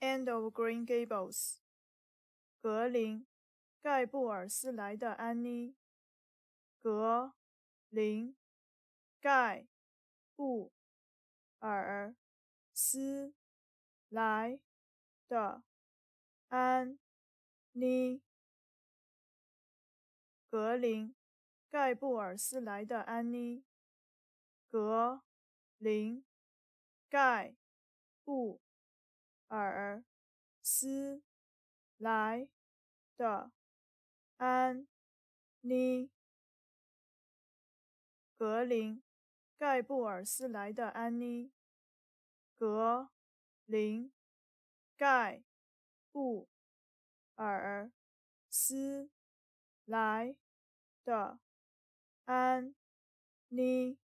End of Green Gables 格林盖布尔斯来的安妮格林盖布尔斯来的安妮格林盖布尔斯来的安妮格林盖布尔斯来的安妮格林盖布尔斯来的安妮格林盖布尔斯来的安妮